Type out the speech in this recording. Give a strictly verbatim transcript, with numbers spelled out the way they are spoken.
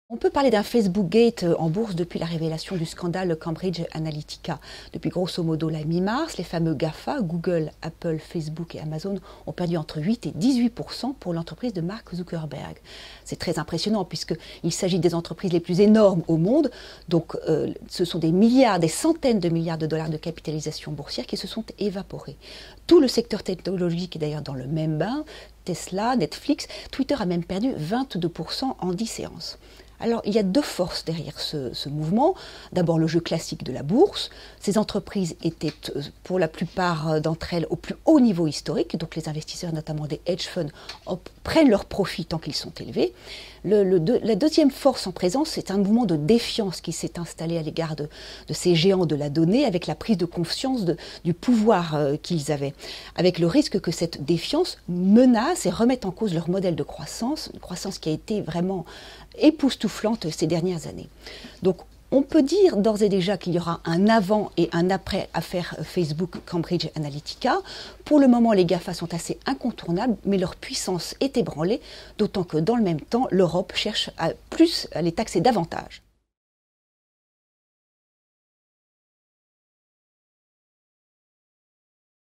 On peut parler d'un Facebook Gate en bourse depuis la révélation du scandale Cambridge Analytica. Depuis grosso modo la mi-mars, les fameux GAFA, Google, Apple, Facebook et Amazon, ont perdu entre huit et dix-huit pour cent pour l'entreprise de Mark Zuckerberg. C'est très impressionnant puisqu'il s'agit des entreprises les plus énormes au monde. Donc euh, ce sont des milliards, des centaines de milliards de dollars de capitalisation boursière qui se sont évaporés. Tout le secteur technologique est d'ailleurs dans le même bain. Tesla, Netflix, Twitter a même perdu vingt-deux pour cent en dix séances. Alors, il y a deux forces derrière ce, ce mouvement. D'abord, le jeu classique de la bourse. Ces entreprises étaient, pour la plupart d'entre elles, au plus haut niveau historique. Donc, les investisseurs, notamment des hedge funds, prennent leurs profits tant qu'ils sont élevés. Le, le, de, la deuxième force en présence, c'est un mouvement de défiance qui s'est installé à l'égard de, de ces géants de la donnée, avec la prise de conscience de, du pouvoir euh, qu'ils avaient. Avec le risque que cette défiance menace et remette en cause leur modèle de croissance, une croissance qui a été vraiment époustouflante ces dernières années. Donc, on peut dire d'ores et déjà qu'il y aura un avant et un après affaire Facebook Cambridge Analytica. Pour le moment, les GAFA sont assez incontournables, mais leur puissance est ébranlée, d'autant que dans le même temps, l'Europe cherche à plus à les taxer davantage.